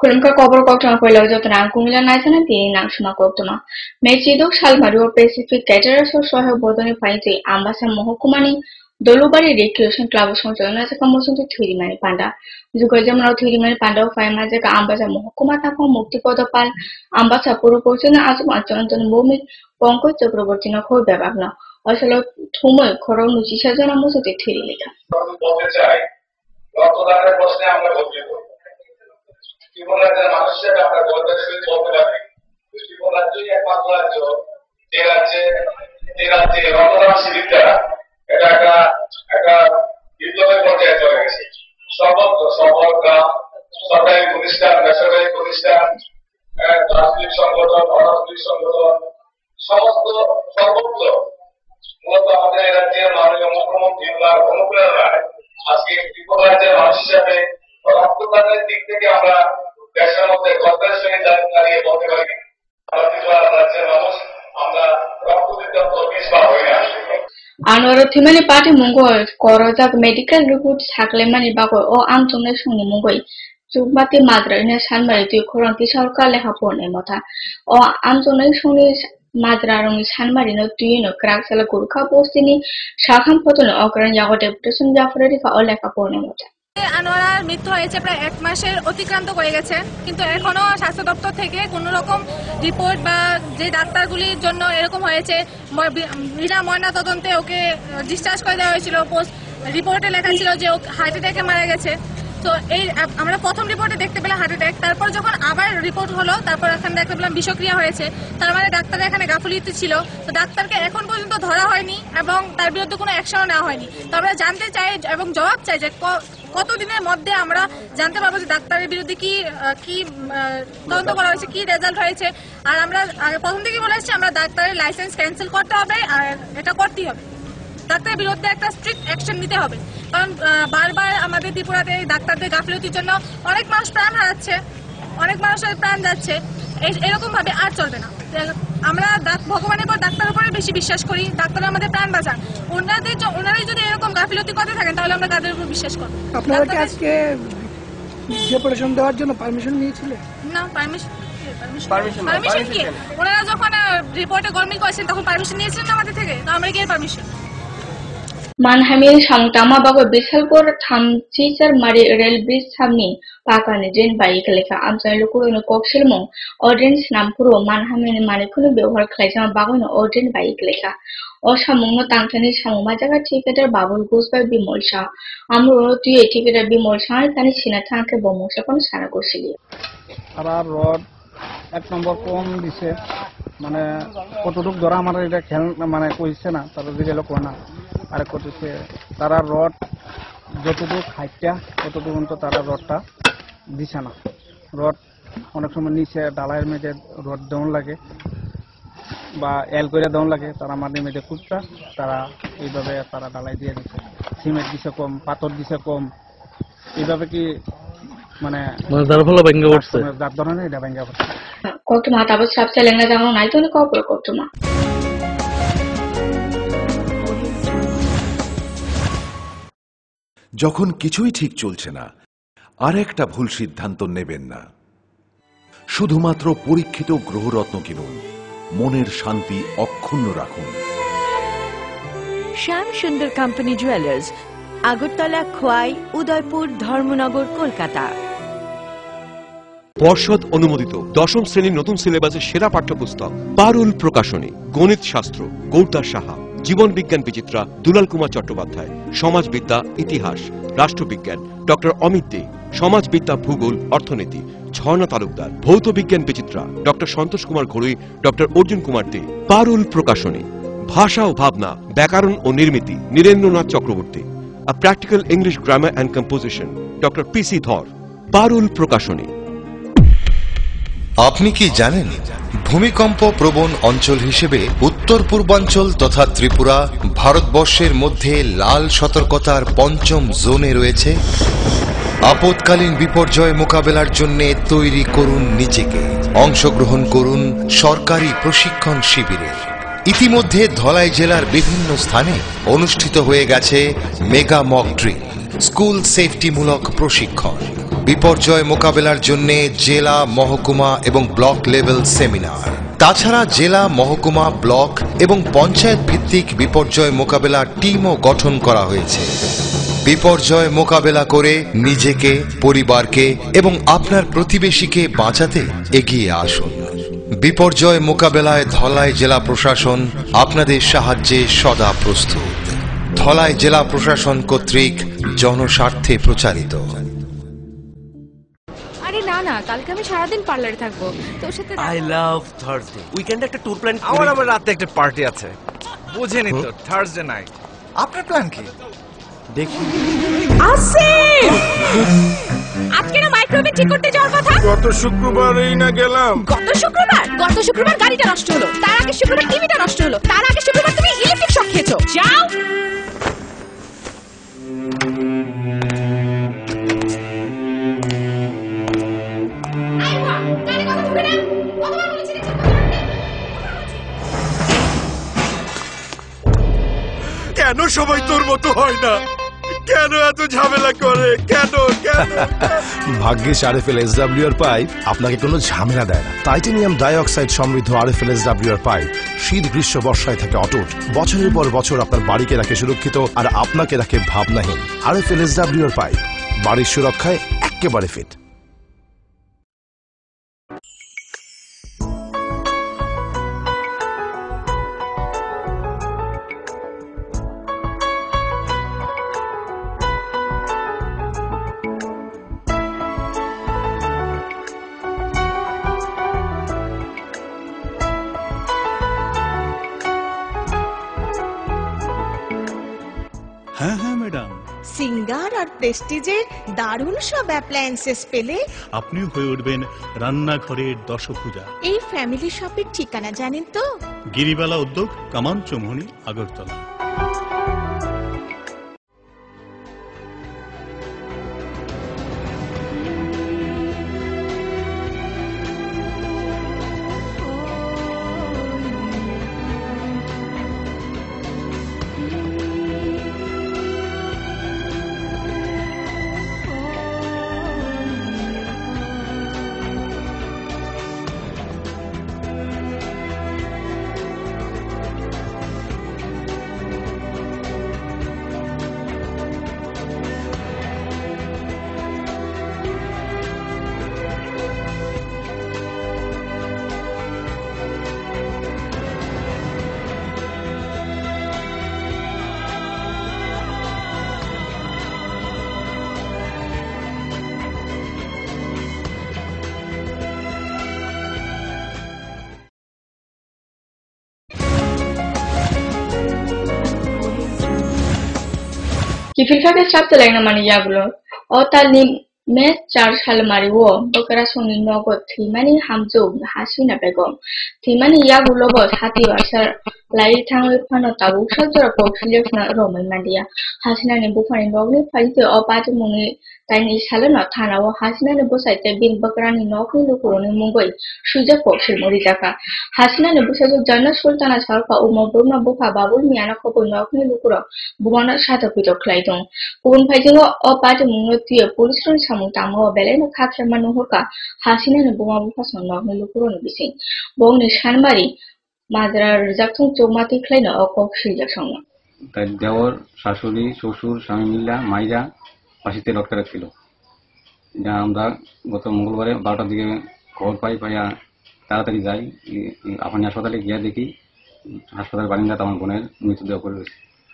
Kulimka cover Koktama Pelojotana, Kumila Nathan, the Naxma Koktama. Mechido Shalmario Pacific Caterers or Soho Bodoni Paiti, Ambassa Mohokumani, Dolubari Recreation Club of Sonjana as a commotion to Thirimani Panda. Zugajam Thirimani Panda of Fiamazaka Ambassa Mohokumata Muktipodopal, Ambassa Puru Portuna as Machan Mumi, Ponko Chakrabortina Kodabagna. Also, Tumo, Koron, Chishazana Musuti Thirilika. জীবন রাজ্যের মানুষের আমরা গর্বের সহিত বলতে পারি জীবন রাজ্যই একমাত্র রাজ্য যে রাজ্যে রমণাসী বিদ্যা এটা একটা বিপ্লবের পর্যায়ে চলে গেছে সকল গ্রাম সরকারি প্রতিষ্ঠান বেসরকারি প্রতিষ্ঠান রাজনৈতিক সংগঠন অরাজনৈতিক সংগঠন সমস্ত সর্বত্র মূলত আমাদের এই রাজ্যের মাননীয় মুখ্যমন্ত্রী ওনার অনুপ্রেরণায় আজকে ত্রিপুরা রাজ্যের মানুষ হিসাবে রক্তদানের দিক থেকে আমরা দেশের মধ্যে গর্বের সঙ্গে দাঁড়িয়ে বলতে পারি ত্রিপুরা রাজ্যের মানুষ আমরা রক্ত দিতে পিছপা হই না Anwar Thimani Party Mungo Korozak medical report Saklemani Bago or Antone Suni Mungoi. Subati Madra in a Sanmari to Koranti Salka Lehapone Mota or Antone Suni Madra on Sanmarino to Kraxala Kurka Postini, Shakam Poton Okran Yago Deputation Jafredi for Olekapone Mota. আনোয়ারার মৃত্যু হয়েছে প্রায় 1 মাসের অতিক্রান্ত হয়ে গেছে কিন্তু এখনো স্বাস্থ্য দপ্তর থেকে কোনো রকম রিপোর্ট বা যে ডাক্তারগুলির জন্য এরকম হয়েছে বিনা ময়না তদন্তে ওকে ডিসচার্জ করে দেওয়া হয়েছিল পোস্ট রিপোর্টে লেখা ছিল যে ও হার্ট অ্যাটাকে মারা গেছে তো এই আমরা প্রথম রিপোর্টে দেখতে পেলাম হার্ট অ্যাটাক তারপর যখন আবার রিপোর্ট হলো তারপর এখানে দেখতে পেলাম বিষক্রিয়া হয়েছে তার মানে ডাক্তার এখানে গাফিলতি ছিল তো ডাক্তারকে এখন পর্যন্ত ধরা হয়নি এবং তার বিরুদ্ধে কোনো অ্যাকশনও নেওয়া হয়নি তো আমরা জানতে চাই এবং জবাব চাই যে কতদিনের মধ্যে আমরা জানতে পারবো যে ডাক্তারের বিরুদ্ধে কি তদন্ত করা হয়েছে কি রেজাল্ট হয়েছে আর আমরা প্রথম থেকেই বলে এসেছি আমরা ডাক্তারের লাইসেন্স ক্যান্সেল করতে হবে আর এটা করতেই হবে ডাক্তারের বিরুদ্ধে একটা স্ট্রিক্ট অ্যাকশন নিতে হবে কারণ বারবার আমাদের ত্রিপুরাতে ডাক্তারদের গাফিলতির জন্য অনেক মানুষ প্রাণ হারাচ্ছে অনেক মানুষের প্রাণ যাচ্ছে এরকম ভাবে আর চলবে না আমরা ভগবানের পর ডাক্তারের উপরে বেশি বিশ্বাস করি ডাক্তার আমাদের প্রাণ বাঁচান ওনারাই যদি এরকম গাফিলতি করতে থাকেন তাহলে আমরা তাদের উপর বিশ্বাস করব আপনারা কি আজকে ডেপুটেশন দেওয়ার জন্য পারমিশন নিয়েছিলেন না পারমিশন কি ওনারা যখন রিপোর্টে গরমিল করেছেন তখন পারমিশন নিয়েছিলেন না আমাদের থেকে তো আমরা কি এর permission Manhamil Shamtama Bago Bisalpur Thamchichar Mari Rail Bridge Hamni Pakani Jane Baikaleka Amsa Lukuru in a Kokshilmo Ordinance Nampuro Manhamin Manikunu Bewar Klajam Bagon Ordin Baikaleka Oshamungo Tantani Shamumajaga ticketer Babul goes by Bimolsha Amuro to a ticketer Bimolsha and Sinatanka Bomosha on Sanakoshili. Rod এক নম্বর কম দিছে মানে কতটুক ধরা আমার এটা খেল মানে কইছে না তারা দিলে কো না আর কতছে তারা রড যতটুক হাইটটা ততটুকু তো তারা রডটা দিছে না রড অনেক সময় নিচে ডালাইয়ের মধ্যে রড দেওয়া লাগে বা এল করে দেওয়া লাগে তারা মাটির মধ্যে কুচটা তারা এইভাবে তারা ডালাই দিয়ে দিছে সিমেন্ট দিছে কম পাথর দিছে কম এইভাবে কি মানে যার ফলে ভেঙে পড়ছে যার ধরনের এটা ভেঙে পড়ছে Koktuma tapos sapsa lenga jango nai to ko pro Koktuma যখন কিছুই ঠিক চলছে না আরেকটা ভুল সিদ্ধান্ত নেবেন না শুধুমাত্র পরীক্ষিত গ্রহরত্ন কিনুন মনের শান্তি অক্ষুণ্ণ রাখুন শ্যাম সুন্দর কোম্পানি জুয়েলার্স আগরতলা খোয়াই উদয়পুর ধর্মনগর কলকাতা পর্ষদ অনুমোদিত দশম শ্রেণীর নতুন সিলেবাসের সেরা পাঠ্যপুস্তক পারুল প্রকাশনী গণিত শাস্ত্র গৌরদাস সাহা জীবন বিজ্ঞান বিচিত্রা দুলাল কুমার চট্টোপাধ্যায় সমাজবিদ্যা ইতিহাস রাষ্ট্রবিজ্ঞান ডক্টর অমিত দে সমাজবিদ্যা ভূগোল অর্থনীতি ঝর্ণা তালুকদার ভৌত বিজ্ঞান বিচিত্রা ডক্টর সন্তোষ কুমার ঘড়ুই ডক্টর অর্জুন কুমার দে পারুল প্রকাশনী ভাষা ও ভাবনা ব্যাকরণ ও নির্মিতি Nirendranath Chakraborty a practical English grammar and composition doctor PC Dhar Parul প্রকাশনী আপনি কি জানেন ভূমিকম্প প্রবণ অঞ্চল হিসেবে উত্তর পূর্বাঞ্চল তথা ত্রিপুরা ভারতবর্ষের মধ্যে লাল সতর্কতার পঞ্চম জোনে রয়েছে আপৎকালীন বিপর্যয় মোকাবেলার জন্য তৈরি করুন নিজেকে অংশগ্রহণ করুন সরকারি প্রশিক্ষণ শিবিরে ইতিমধ্যে ধলাই জেলার বিভিন্ন স্থানে অনুষ্ঠিত হয়ে গেছে মেগা মক ড্রিল স্কুল সেফটিমূলক প্রশিক্ষণ বিপর্যয় মোকাবেলার জন্য জেলা, মহকুমা এবং ব্লক লেভেল সেমিনার। তাছাড়া জেলা, মহকুমা, ব্লক এবং পঞ্চায়েত ভিত্তিক বিপর্যয় মোকাবেলা টিমও গঠন করা হয়েছে। বিপর্যয় মোকাবেলা করে নিজেকে, পরিবারকে এবং আপনার প্রতিবেশীকে বাঁচাতে এগিয়ে আসুন। বিপর্যয় মোকাবেলায় ধলাই জেলা প্রশাসন আপনাদের সাহায্যে সদা প্রস্তুত। ধলাই জেলা প্রশাসন কর্তৃক জনস্বার্থে প্রচারিত। আরে না না, কালকে আমি সারাদিন পার্লারে থাকবো, তোর সাথে। I love Thursday. উইকেন্ডে একটা ট্যুর প্ল্যান। আমার আবার রাতে একটা পার্টি আছে, বুঝেনি তো, থার্সডে নাইট। আপনার প্ল্যান কি? দেখি আসিফ, আজকে না মাইক্রোওয়েভ ঠিক করতে যাওয়ার কথা। গত শুক্রবারই না গেলাম। গত শুক্রবার গাড়িটা নষ্ট হলো, তার আগে শুক্রবার টিভিটা নষ্ট হলো, তার আগে শুক্রবার তুমি ইলেকট্রিক শক খেয়েছো। যাও। কেন সবাই তোর মতো হয় না? কেন এত ঝামেলা করে? কেন কেন? ভাগ্যিস আরএফএল এসডব্লিউআর পাইপ আপনাকে কোনো ঝামেলা দেয় না। টাইটানিয়াম ডাইঅক্সাইড সমৃদ্ধ আরএফএল এসডব্লিউআর পাইপ শীত, গ্রীষ্ম, বর্ষায় থাকে অটুট। বছরের পর বছর আপনার বাড়িকে রাখে সুরক্ষিত আর আপনাকে রাখে ভাবনাহীন। আরএফএল এসডব্লিউআর পাইপ বাড়ির সুরক্ষায় একেবারে ফিট। হ্যাঁ হ্যাঁ ম্যাডাম, সিঙ্গার আর প্রেস্টিজের দারুণ সব অ্যাপ্লায়েন্সেস পেলে আপনিও হয়ে উঠবেন রান্নাঘরের দশভুজা। এই ফ্যামিলি শপের ঠিকানা জানেন তো? গিরিবালা উদ্যোগ, কামান Chowmuhani, Agartala. Kifilfake sabteleng namani yagulo. Otali me 4 সাল মারিও বকরা সনি নগদ থিমানি হামজো হাসিনা বেগম থিমানি yagulo বস হাতি বাসার লাই থাঙ্গই ফানো তাবু সজরা কৌশল্যনা রমই মান্ডিয়া হাসিনা নে বুফানি নগনি ফাইতে অপাতে মুনি তাইনি সালনা থানাও হাসিনা নে বসাইতে বিন বকরানি নগনি লুকুরনি মুঙ্গই সুজা কৌশল মরি জাকা হাসিনা নে বসাজো জান্নাত সুলতানা সরফা ও মবরুমা বুফা বাবুল মিয়ানা খবর নগনি লুকুর বুবানা সাথে পিটো খ্লাইদং গুবুন ফাইজিङो অপাতে মুঙ্গো তিয়ে পুলিশ সামু তামো বেলেনো খাখেমা নুহরকা হাসিনা নে বুমা বুফা সং নগনি লুকুরনি বিসিং বংনি সানবাড়ি মাজরা রিজাকথং চৌমাতি খ্লাইনো অকক সিলজাক সং তাই দেওর, শাশুড়ি, শ্বশুর, স্বামী মিল্লা মাইরা ফাঁসিতে লটকা ছিল। যা আমরা গত মঙ্গলবারে 12টার দিকে খবর পাইয়া তাড়াতাড়ি যাই, আপনি হাসপাতালে গিয়া দেখি হাসপাতালের বারিন্দাতে আমার বোনের মৃতদেহ করে রয়েছে।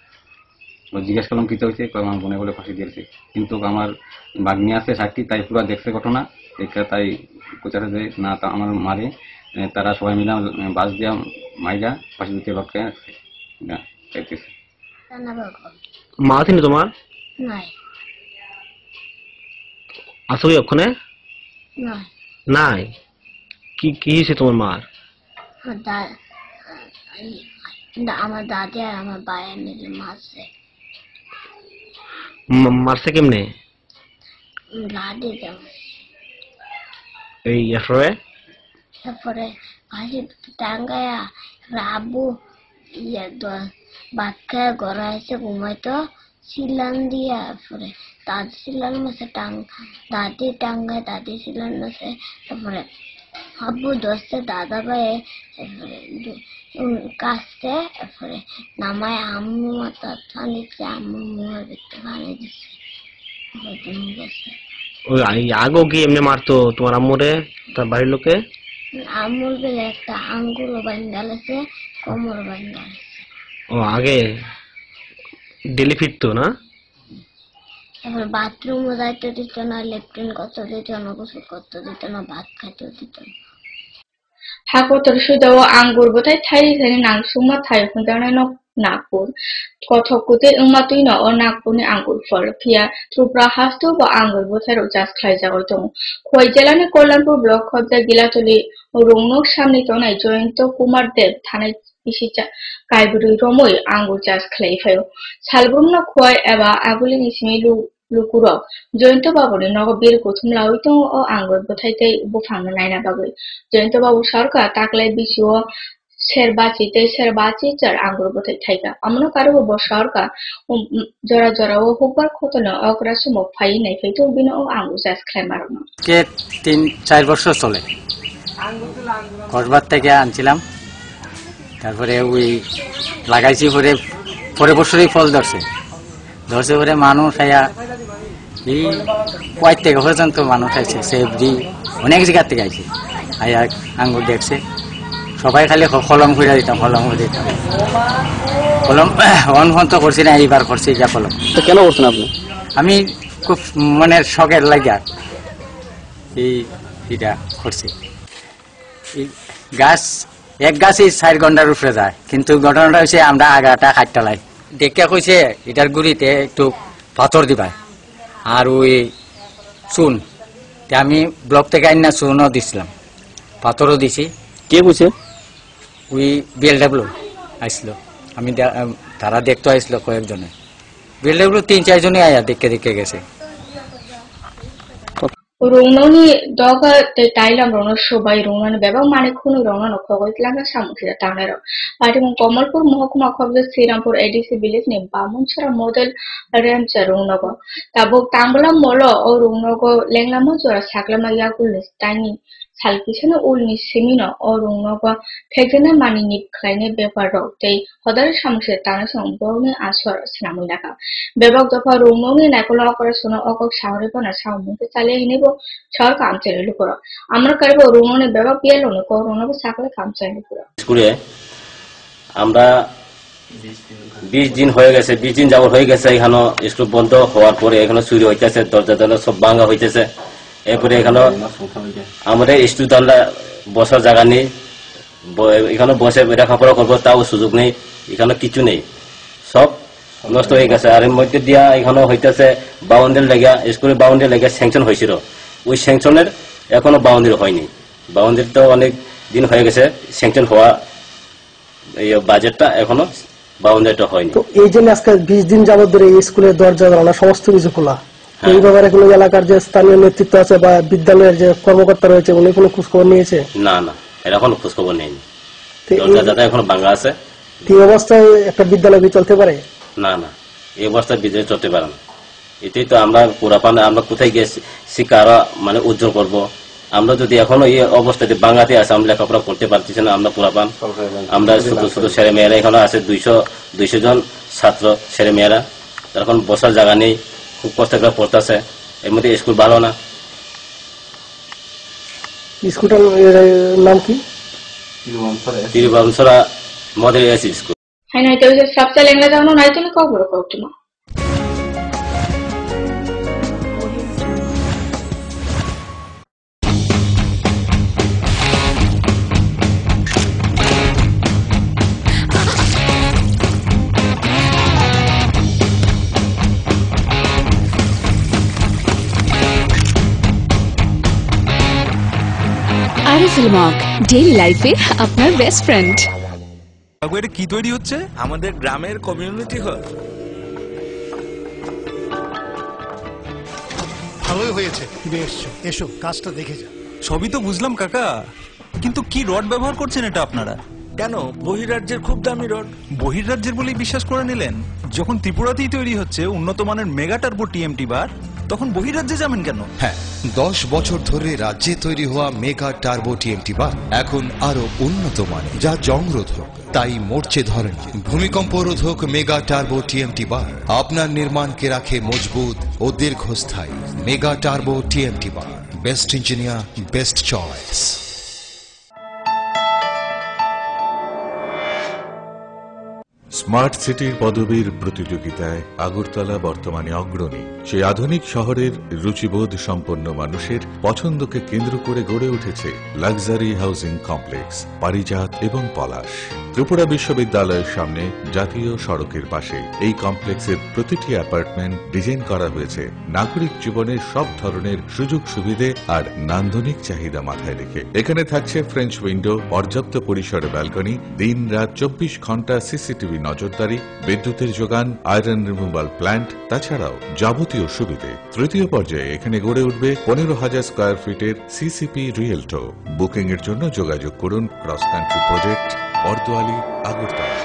জিজ্ঞেস করলাম কি হয়েছে, আমার বোনে বলে ফাঁসি দিয়েছে। কিন্তু আমার বাগ্নি আছে সাক্ষী, তাই পুরো দেখছে ঘটনা। তাই কোচারে যে না আমার মারে তারা সবাই মিলে বাস দিয়া মাইরা ফাঁসি দিতে লটকে চাইতেছে। মা তিনি তোমার নাই আসো কি ওখানে নাই নাই? কি কি হয়েছে তোমার মার? আমার দাদি আর আমার ভাই মিলে মারছে। মারছে কেমনে? লাঠি দেব। এই এরপরে ফাঁসি টাঙ্গায়া আব্বু ভাত খায় ঘরে এসে ঘুমাইতো, সিলান দিয়া তারপরে দাদি সিলান মাসে দাদি টাঙ্গায় দাদি সিলান মাসে তারপরে আব্বু দোস্তে দাদা ভাই তারপরে কাছতে তারপরে নামায় আম্মু মাথা পানি দিচ্ছে আম্মু মুখের ভিতরে পানি দিচ্ছে গেছে। ওই আগো কি এমনি মারতো তোমার আম্মুরে তার বাড়ির লোকে? আম্মুর বেলে একটা আঙ্গুলও বাঙ্গালেছে কোমর বাঙ্গালেছে। ও আগে ডেলি ফিরতো না? তারপরে বাথরুমও যাইতে দিত না, লেট্রিন করতে দিত না, গোসল করতে দিত না, ভাত খাইতে দিত না। Hakotor Shudawa Angur, but I tell you that an Suma type from the Nakpur. Kotokute Umatuino or Nakpuni Angur for Pia, Trupra has to go Angur, but I just cries out. Quajalana Kolampu block of the Gilatoli, Uruno Shamniton, I joined to Kumar Dev, Tanit Ishicha, Kaiburi Romoi, Angur just clay fail. Salbumno Quai Eva, Abulinismi Lukuro, joined to Baburi, no beer Kutum Lauito or Angur, but I take Bufan Nina Babu. Joined to Babu Sharka, Takle Bisho, Serbachi, Serbachi, Angur, but I take a Amno Karabu Sharka, Jora Jora, Hooper Cotton, or Grasum of Paine, if it will be no Angus as Clemarno. Get 3-4 বছর চলে কসবার থেকে আনছিলাম, তারপরে ওই লাগাইছি, পরে বছরই ফল ধরছে পরে মানুষ খাইয়া এই কয়েক থেকে পর্যন্ত মানুষ খাইছে, সেবজি অনেক জায়গার থেকে আইছে, আইয়া আঙ্গুর দেখছে, সবাই খালি কলম করে দিতাম, কলম অনফন্ত করছি না, এইবার করছি যা কলম। তো কেন করছেন আপনি? আমি খুব মনের শখের লাগিয়া এইটা করছি। গাছ এক গাছই 4 ঘন্টার উপরে যায়, কিন্তু ঘটনাটা হচ্ছে আমরা আগাটা কাটতে লাই দেখে কইছে এটার গুড়িতে একটু পাথর দিবা আর ওই চুন, আমি ব্লক থেকে আইনা চুনও দিছিলাম, পাথরও দিছি। কে কইছে? ওই বিএলডব্লিউ আসছিল, আমি তারা দেখতে আসছিল কয়েকজনে, বিএলডব্লিউ 3-4 জনই আয়া দেখে গেছে। Rononi Doga the Thailand Rono show by Ronan Beba Manekunu Ronan of Kogotlanga Samukira Tanero. Parting Komalpur Mohokuma of the Sirampur ADC village named Bamunchara model Rancha Ronogo. Tabok Tambula Molo or Ronogo Lenglamos or Saklamayakulis tiny Salkishan Ulni Semino or Ronogo Pegana Manini Kleine Beparo. They other Shamshe Tanas on Borne Asor Snamilaka. Bebok the Parumoni Nakola or Sono Oko Shauripon as how Mutasale সরকার আমচাইলে লুকরা আমরা কারব রুমনে বেবা পিয়ালো না corona বা সাকলে কামচাইলে লুকরা স্কুলে আমরা 20 দিন হয়ে গেছে, 20 দিন যাওয়ার হয়ে গেছে। এখানে স্কুল বন্ধ হওয়ার পরে এখানে চুরি হইতেছে, দরজা দরজা সব ভাঙা হইতেছে। এরপরে এখানে আমাদের স্টুডেন্টরা বসার জায়গা নেই, এখানে বসে লেখাপড়া করবো তাও সুযোগ নেই, এখানে কিছু নেই, সব নষ্ট হয়ে গেছে। আর এর মধ্যে দিয়া এখানে হইতেছে বাউন্ডারি লেগে, স্কুলের বাউন্ডারি লেগে স্যাংশন হয়েছিল, ওই স্যাংশনের এখনো বাউন্ডারি হয়নি। বাউন্ডারি তো অনেক দিন হয়ে গেছে, স্যাংশন হওয়া এই বাজেটটা এখনো বাউন্ডারিটা হয়নি। তো এই জন্য আজকে 20 দিন যাবত ধরে এই স্কুলের দরজা জানালা সমস্ত কিছু খোলা, এই ব্যাপারে কোনো এলাকার যে স্থানীয় নেতৃত্ব আছে বা বিদ্যালয়ের যে কর্মকর্তা রয়েছে উনি কোনো খোঁজখবর নিয়েছে? না না, এরা কোনো খোঁজখবর নেয়নি, দরজা জায়গা এখনো ভাঙা আছে। এই অবস্থায় একটা বিদ্যালয় কি চলতে পারে? না না, এই অবস্থায় বিদ্যালয় চলতে পারে না। এটাই তো আমরা পুরাপান, আমরা কোথায় গিয়ে শিক্ষা মানে উজ্জ্বল করবো? আমরা যদি এখনো এই অবস্থাতে বাংলাতে আছে, আমরা লেখাপড়া করতে পারতেছি না, আমরা পুরাপান, আমরা ছোট ছোট ছেলে মেয়েরা এখানে আছে 200 জন ছাত্র ছেলে মেয়েরা, এখন বসার জায়গা নেই, খুব কষ্ট করে পড়তেছে। এর মধ্যে স্কুল ভালো না। স্কুলটার নাম কি? তিরুবংশরা মডেল এসি স্কুল। হ্যাঁ, না এটা হচ্ছে সবচেয়ে লেংলা জানো নাই তুমি খবর কওতমা। আরএফএল মগ ডেইলি লাইফে আপনার বেস্ট ফ্রেন্ড। এটা কি তৈরি হচ্ছে? আমাদের গ্রামের কমিউনিটি হল। ভালোই হয়েছে তুমি এসছো, এসো কাজটা দেখে যা। সবই তো বুঝলাম কাকা, কিন্তু কি রড ব্যবহার করছেন এটা আপনারা? কেন বহিরাজ্যের খুব দামি রড? বহির্রাজ্যের বলেই বিশ্বাস করে নিলেন? যখন ত্রিপুরাতেই তৈরি হচ্ছে উন্নত মানের মেগা টার্বো টিএমটি বার, তখন বহির্রাজ্যে যাবেন কেন? হ্যাঁ, 10 বছর ধরে রাজ্যে তৈরি হওয়া মেগা টার্বো টিএমটি বার এখন আরো উন্নত মানের, যা জংরোধক, তাই মরচে ধরে না। ভূমিকম্প রোধক মেগা টার্বো টিএমটি বার আপনার নির্মাণকে রাখে মজবুত ও দীর্ঘস্থায়ী। Mega turbo TMT bar, best engineer, best choice. Smart সিটির পদবীর প্রতিযোগিতায় আগরতলা বর্তমানে অগ্রণী। সেই আধুনিক শহরের রুচিবোধ সম্পন্ন মানুষের পছন্দকে কেন্দ্র করে গড়ে উঠেছে লাক্সারি হাউজিং কমপ্লেক্স পারিজাত এবং পলাশ। ত্রিপুরা বিশ্ববিদ্যালয়ের সামনে জাতীয় সড়কের পাশে এই কমপ্লেক্সের প্রতিটি অ্যাপার্টমেন্ট ডিজাইন করা হয়েছে নাগরিক জীবনের সব ধরনের সুযোগ সুবিধে আর নান্দনিক চাহিদা মাথায় রেখে। এখানে থাকছে ফ্রেঞ্চ উইন্ডো, পর্যাপ্ত পরিসরে ব্যালকনি, দিন রাত 24 ঘন্টা সিসিটিভি নজরদারি, বিদ্যুতের যোগান, আয়রন রিমুভাল প্ল্যান্ট, তাছাড়াও যাবতীয় সুবিধে। তৃতীয় পর্যায়ে এখানে গড়ে উঠবে 15,000 স্কয়ার ফিটের সিসিপি রিয়েলটো। বুকিং এর জন্য যোগাযোগ করুন cross country project, Bardowali, Agartala.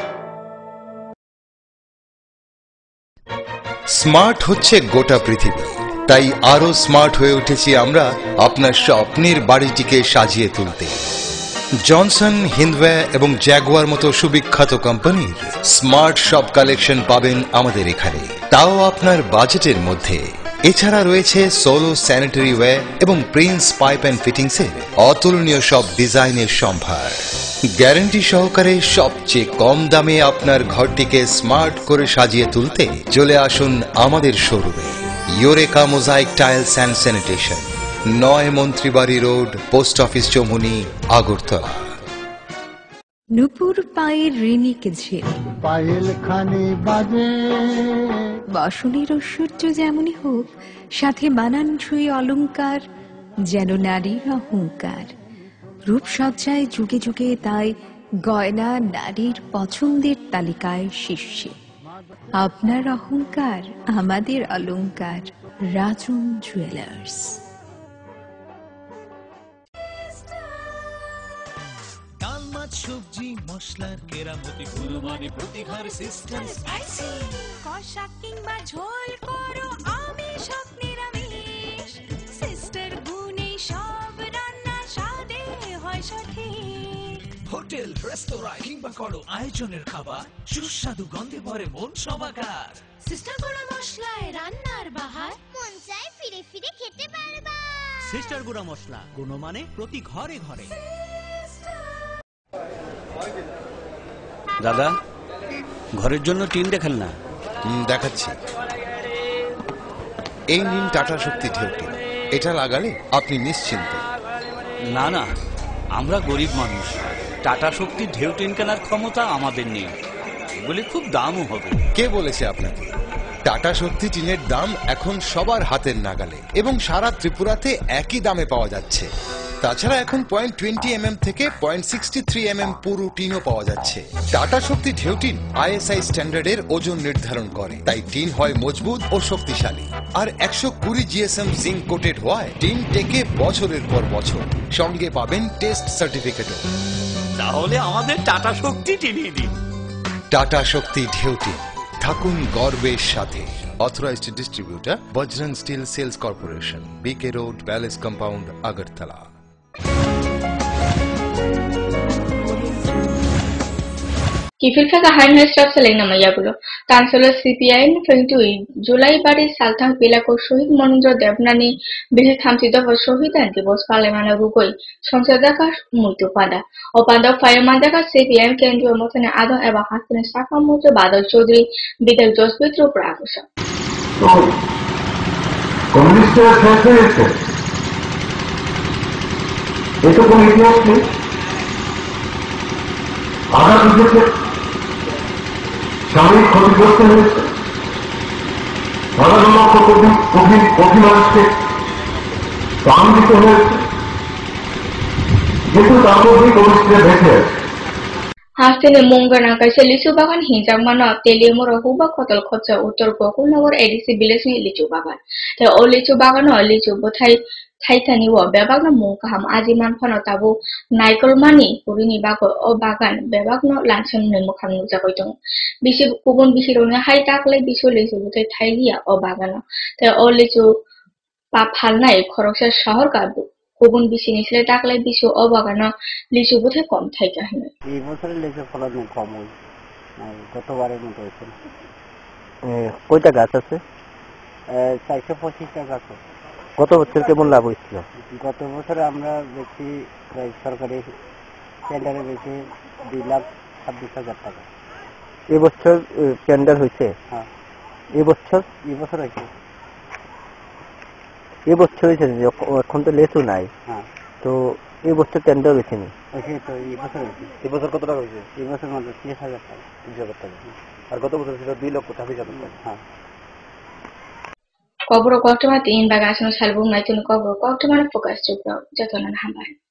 Smart হচ্ছে গোটা পৃথিবী, তাই আরো স্মার্ট হয়ে উঠেছি আমরা আপনার স্বপ্নের বাড়িটিকে সাজিয়ে তুলতে। জনসন, হিন্দওয়ে এবং জ্যাগুয়ার মতো সুবিখ্যাত কোম্পানির স্মার্ট সব কালেকশন পাবেন আমাদের এখানে, তাও আপনার বাজেটের মধ্যে। এছাড়া রয়েছে সোলো স্যানিটারি ওয়্যার এবং প্রিন্স পাইপ অ্যান্ড ফিটিংসের অতুলনীয় সব ডিজাইনের সম্ভার। গ্যারান্টি সহকারে সবচেয়ে কম দামে আপনার ঘরটিকে স্মার্ট করে সাজিয়ে তুলতে চলে আসুন আমাদের শোরুমে। Eureka mosaic tiles and sanitation, 9 Mantribari road, post office Chowmuhani, Agartala. নুপুর পায়ের ঋণীকে ঝিল, পায়েল খানি বাজে, বসনের ঐশ্বর্য যেমনই হোক, সাথে মানানসই অলংকার, যেন নারীর অহংকার। রূপসজ্জায় যুগে যুগে তাই গয়না নারীর পছন্দের তালিকায় শীর্ষে। আপনার অহংকার আমাদের অলংকার, রাজন জুয়েলার্স। ডাল, মাছ, সবজি, মশলার কেরামতি, গুণমানে প্রতি ঘর সিস্টেম স্পাইসি। কষা কিংবা ঝোল করো আমিষ হোক নিরামিষ, সিস্টার গুণে সব রান্না স্বাদে হয় সঠিক। হোটেল, রেস্তোরাঁ কিংবা করো আয়োজনের খাবার, সুস্বাদু গন্ধে ভরে মন সবাকার। সিস্টার গুঁড়া মশলায় রান্নার বাহার, মন চায় ফিরে ফিরে খেতে পারবা। সিস্টার গুঁড়া মশলা, গুণমানে প্রতি ঘরে ঘরে। দাদা, ঘরের জন্য টিন দেখেন না? দেখাচ্ছি। এই নিন টাটা শক্তি ঢেউটি, এটা লাগালে আপনি নিশ্চিন্ত। না না, আমরা গরিব মানুষ, টাটা শক্তি ঢেউ টিন কেনার ক্ষমতা আমাদের নেই। এগুলি খুব দামও হবে। কে বলেছে আপনাকে? টাটা শক্তি টিনের দাম এখন সবার হাতের নাগালে এবং সারা ত্রিপুরাতে একই দামে পাওয়া যাচ্ছে। তাছাড়া এখন 0.20 থেকে 0.63 পুরো টিনও পাওয়া যাচ্ছে। টাটা শক্তি ঢেউ টিন ISI স্ট্যান্ডার্ডের ওজন নির্ধারণ করে, তাই টিন হয় মজবুত ও শক্তিশালী। আর 120 GSM জিঙ্ক কোটেড হওয়ায় টিন টেকে বছরের পর বছর। সঙ্গে পাবেন টেস্ট সার্টিফিকেটও। তাহলে আমাদের টাটা শক্তি টিনিয়ে দিন। টাটা শক্তি ঢেউ টিন, থাকুন গর্বের সাথে। Authorised distributor Bajrang steel sales corporation, BK road, palace compound, Agartala. Kifilfaka Heinrich Stapseling Namayagulo, Councillor CPIM 22, July Bari Salthang Pilako Shohid Monindra Devnani, Bihi Thamsida for Shohid and Divos Palemana Rugoi, Sonsadaka Mutupada, Opanda Firemandaka CPIM can do a motan Adam Eva Hassan Sakamoto Badal Chodri, Bidal Jospitro Prakusha. কমিউনিস্টরা শেষ হয়েছে, এটা কোন ইতিহাস নেই। আগামী দেশে সাময়িক ক্ষতিগ্রস্ত হয়েছে, হাজার লক্ষ কোটি মানুষকে প্রাণ দিতে হয়েছে, কিন্তু তার মধ্যেই কমিউনিস্টরা বেঁচে আছে। Hastene Mungana Kaisa Lichu Bagan Hinjamana Telemura Huba Kotal Kotsa Uttar Gokulnagar ADC Village Lichu Bagan. The old Lichu Bagan or Lichu Bothai থাইকানি ও বেবাগনো মুকাহাম আজিমান ফানো তাবো নাইকলমানি পুরিনি বাগো ও বাগান বেবাগনো লানসন নেমুখাম নুজাগৈ দं বিসি গুবुन बिसिरौनो हाय दाखलै बिसु लेसु बुथै थाइलिया ও বাগানো তাই ও লিচু পা ফালনাই খরকসা শহর কাবু গুবुन बिसिनि सिले दाखलै बिसु ও বাগানো লিচু বুথে কম থাইকা হিনে এই বছরে লিচু ফলন কম হই গতবারের মতো হয়েছে কয়টা গাছ আছে 425টা গাছ আছে গত বছর কেমন লাভ হয়েছিল গত বছরে আমরা বেশি সরকারি টেন্ডারে বেশি 2,26,000 টাকা এবছর টেন্ডার হয়েছে হ্যাঁ এবছর হয়েছে এবছর হয়েছে এখন তো লেচু নাই হ্যাঁ তো এবছর টেন্ডার হয়েছে নি এবছর কত টাকা হয়েছে এবছর মাত্র 30,000 টাকা 30,000 টাকা আর গত বছর ছিল 2,28,000 টাকা হ্যাঁ কবর কক্টমা তিন বাগাসনো সালবুং নাইতুন কবর কক্টমার ফোকাস চুপ্র যতনান হামবাই